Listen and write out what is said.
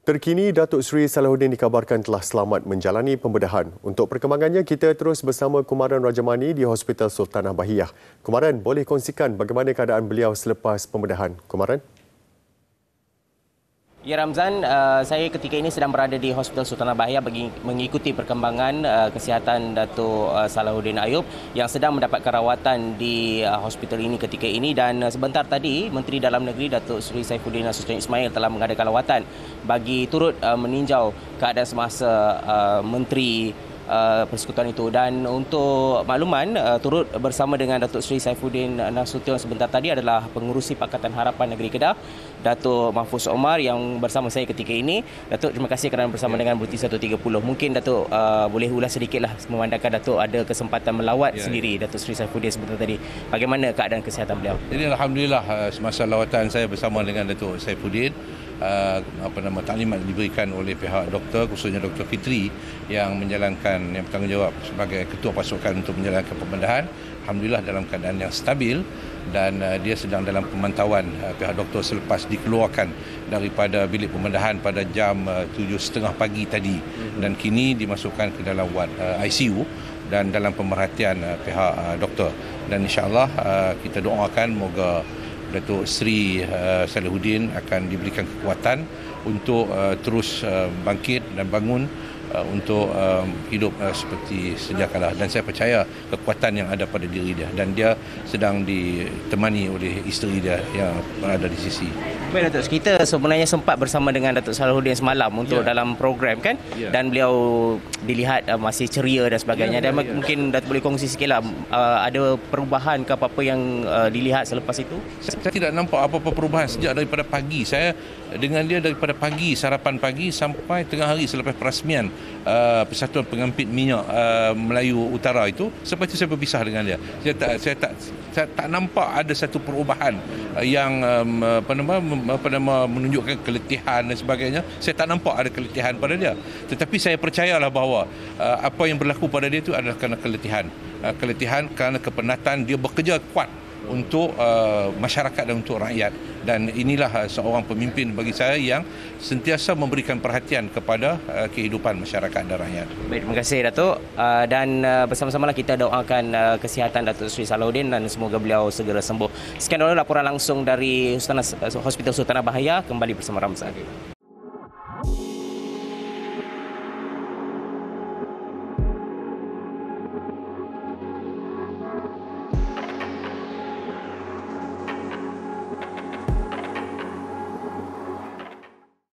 Terkini, Datuk Seri Salahuddin dikabarkan telah selamat menjalani pembedahan. Untuk perkembangannya, kita terus bersama Kumaran Rajamani di Hospital Sultanah Bahiyah. Kumaran, boleh kongsikan bagaimana keadaan beliau selepas pembedahan? Kumaran? Ya Ramzan, saya ketika ini sedang berada di Hospital Sultanah Bahiyah bagi mengikuti perkembangan kesihatan Datuk Salahuddin Ayub yang sedang mendapatkan rawatan di hospital ini ketika ini, dan sebentar tadi Menteri Dalam Negeri Datuk Seri Saifuddin Nasution Ismail telah mengadakan lawatan bagi turut meninjau keadaan semasa Menteri Persekutuan itu. Dan untuk makluman, turut bersama dengan Datuk Seri Saifuddin Nasution sebentar tadi adalah Pengerusi Pakatan Harapan Negeri Kedah, Datuk Mahfuz Omar, yang bersama saya ketika ini. Datuk, terima kasih kerana bersama dengan Bulletin 130. Mungkin Datuk boleh ulas sedikitlah, memandangkan Datuk ada kesempatan melawat sendiri Datuk Seri Saifuddin sebentar tadi. Bagaimana keadaan kesihatan beliau? Jadi alhamdulillah, semasa lawatan saya bersama dengan Datuk Saifuddin, taklimat diberikan oleh pihak doktor, khususnya Dr. Fitri yang menjalankan, yang bertanggungjawab sebagai ketua pasukan untuk menjalankan pembedahan. Alhamdulillah dalam keadaan yang stabil, dan dia sedang dalam pemantauan pihak doktor selepas dikeluarkan daripada bilik pembedahan pada jam 7.30 pagi tadi, dan kini dimasukkan ke dalam ward ICU dan dalam pemerhatian pihak doktor. Dan insya-Allah kita doakan moga Datuk Seri Salahuddin akan diberikan kekuatan untuk terus bangkit dan bangun untuk hidup seperti sedia kala. Dan saya percaya kekuatan yang ada pada diri dia, dan dia sedang ditemani oleh isteri dia yang berada di sisi. Baik Datuk, kita sebenarnya sempat bersama dengan Datuk Salahuddin semalam untuk dalam program kan, dan beliau dilihat masih ceria dan sebagainya. Dan mungkin Datuk boleh kongsi sikitlah, ada perubahan ke apa-apa yang dilihat selepas itu? Saya tidak nampak apa-apa perubahan sejak daripada pagi. Saya dengan dia daripada pagi, sarapan pagi sampai tengah hari selepas perasmian Persatuan Pengampit Minyak Melayu Utara itu. Seperti itu saya berpisah dengan dia. Saya tak nampak ada satu perubahan yang menunjukkan keletihan dan sebagainya. Saya tak nampak ada keletihan pada dia. Tetapi saya percayalah bahawa apa yang berlaku pada dia itu adalah kerana keletihan. Keletihan kerana kepenatan. Dia bekerja kuat untuk masyarakat dan untuk rakyat. Dan inilah seorang pemimpin bagi saya yang sentiasa memberikan perhatian kepada kehidupan masyarakat dan rakyat. Baik, terima kasih Datuk. Dan bersama-samalah kita doakan kesihatan Datuk Seri Salahuddin dan semoga beliau segera sembuh. Sekian dulu laporan langsung dari Hospital Sultanah Bahiyah. Kembali bersama Ramzan.